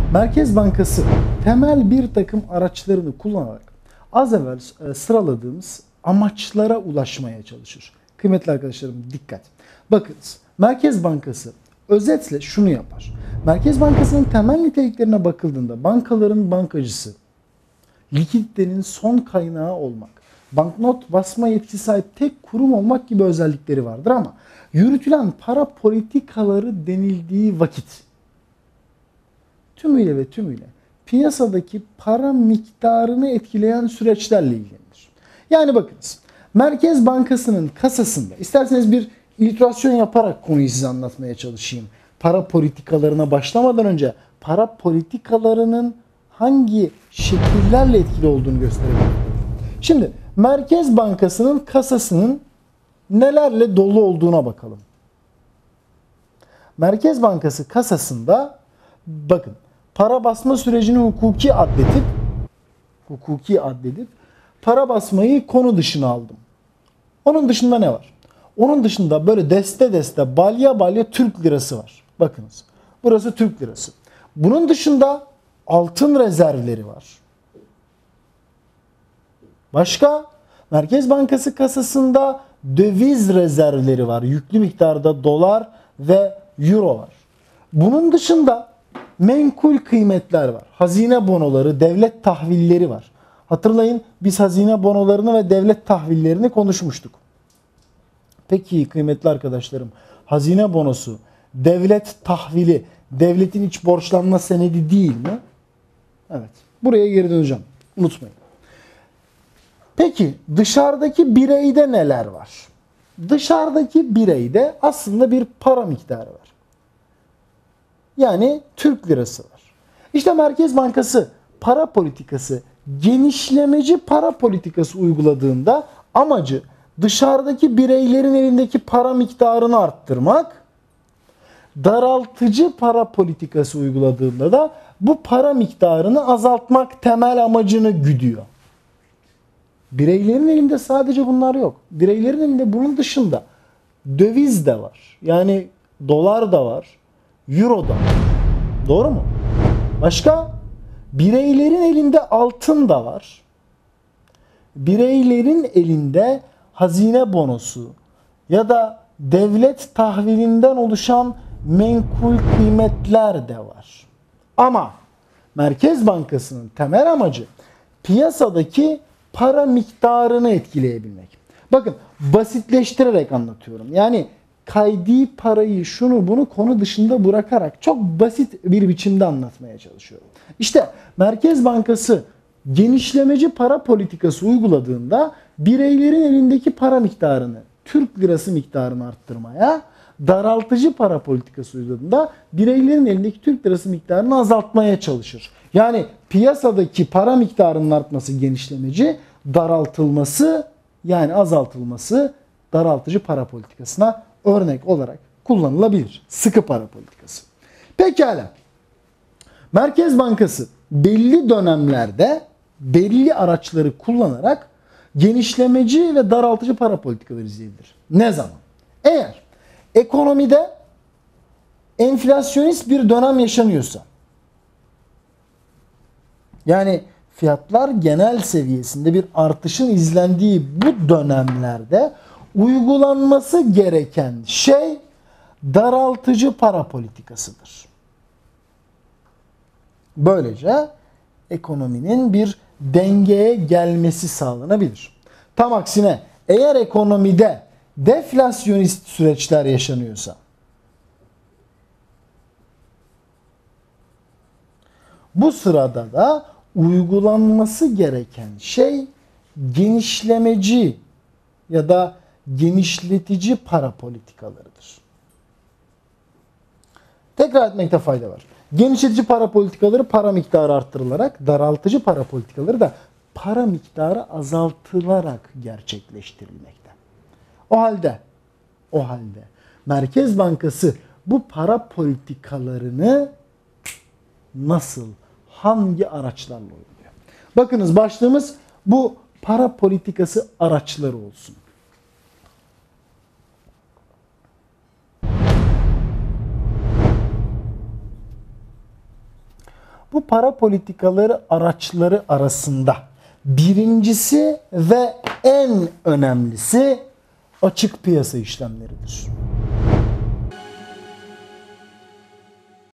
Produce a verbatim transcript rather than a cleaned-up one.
Merkez Bankası temel bir takım araçlarını kullanarak az evvel sıraladığımız amaçlara ulaşmaya çalışır. Kıymetli arkadaşlarım dikkat. Bakınız, Merkez Bankası özetle şunu yapar. Merkez Bankası'nın temel niteliklerine bakıldığında bankaların bankacısı, likiditenin son kaynağı olmak, banknot basma yetkisi sahip tek kurum olmak gibi özellikleri vardır ama yürütülen para politikaları denildiği vakit tümüyle ve tümüyle piyasadaki para miktarını etkileyen süreçlerle ilgilenir. Yani bakınız, Merkez Bankası'nın kasasında, isterseniz bir illüstrasyon yaparak konuyu size anlatmaya çalışayım. Para politikalarına başlamadan önce para politikalarının hangi şekillerle etkili olduğunu gösterebilirim. Şimdi Merkez Bankası'nın kasasının nelerle dolu olduğuna bakalım. Merkez Bankası kasasında bakın, para basma sürecini hukuki addedip hukuki addedip para basmayı konu dışına aldım. Onun dışında ne var? Onun dışında böyle deste deste balya balya Türk lirası var. Bakınız. Burası Türk lirası. Bunun dışında altın rezervleri var. Başka? Merkez Bankası kasasında döviz rezervleri var. Yüklü miktarda dolar ve euro var. Bunun dışında menkul kıymetler var. Hazine bonoları, devlet tahvilleri var. Hatırlayın, biz hazine bonolarını ve devlet tahvillerini konuşmuştuk. Peki kıymetli arkadaşlarım, hazine bonosu, devlet tahvili, devletin iç borçlanma senedi değil mi? Evet. Buraya geri döneceğim. Unutmayın. Peki dışarıdaki bireyde neler var? Dışarıdaki bireyde aslında bir para miktarı var. Yani Türk lirası var. İşte Merkez Bankası para politikası, genişlemeci para politikası uyguladığında amacı dışarıdaki bireylerin elindeki para miktarını arttırmak, daraltıcı para politikası uyguladığında da bu para miktarını azaltmak temel amacını güdüyor. Bireylerin elinde sadece bunlar yok. Bireylerin elinde bunun dışında döviz de var. Yani dolar da var, euro da var. Doğru mu? Başka? Bireylerin elinde altın da var. Bireylerin elinde hazine bonosu ya da devlet tahvilinden oluşan menkul kıymetler de var. Ama Merkez Bankası'nın temel amacı piyasadaki para miktarını etkileyebilmek. Bakın, basitleştirerek anlatıyorum. Yani kaydi parayı, şunu bunu konu dışında bırakarak çok basit bir biçimde anlatmaya çalışıyorum. İşte Merkez Bankası genişlemeci para politikası uyguladığında bireylerin elindeki para miktarını, Türk lirası miktarını arttırmaya, daraltıcı para politikası uyguladığında bireylerin elindeki Türk lirası miktarını azaltmaya çalışır. Yani piyasadaki para miktarının artması genişlemeci, daraltılması yani azaltılması daraltıcı para politikasına örnek olarak kullanılabilir. Sıkı para politikası. Pekala. Merkez Bankası belli dönemlerde belli araçları kullanarak genişlemeci ve daraltıcı para politikaları izleyebilir. Ne zaman? Eğer ekonomide enflasyonist bir dönem yaşanıyorsa, yani fiyatlar genel seviyesinde bir artışın izlendiği bu dönemlerde uygulanması gereken şey daraltıcı para politikasıdır. Böylece ekonominin bir dengeye gelmesi sağlanabilir. Tam aksine eğer ekonomide deflasyonist süreçler yaşanıyorsa, bu sırada da uygulanması gereken şey genişlemeci ya da genişletici para politikalarıdır. Tekrar etmekte fayda var. Genişletici para politikaları para miktarı arttırılarak, daraltıcı para politikaları da para miktarı azaltılarak gerçekleştirilmekte. O halde, o halde Merkez Bankası bu para politikalarını nasıl, hangi araçlarla uyguluyor? Bakınız, başlığımız bu para politikası araçları olsun. bu para politikaları araçları arasında birincisi ve en önemlisi açık piyasa işlemleridir.